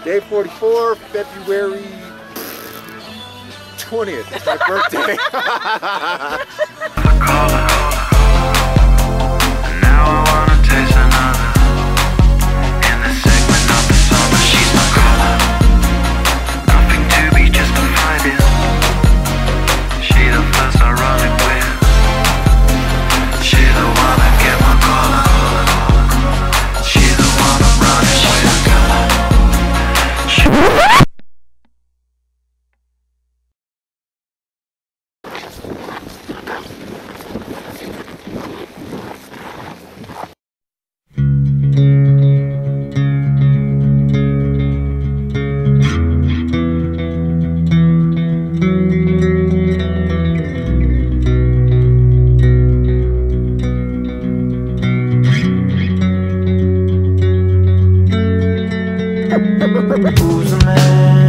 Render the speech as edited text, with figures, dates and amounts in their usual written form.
Day 44, February 20th. It's my birthday. Now I wanna taste another. In this segment of the summer, she's my color. Nothing to be justified in. She the first I run it with. She the one I get my collar. She the one I'm running with. Who's the man?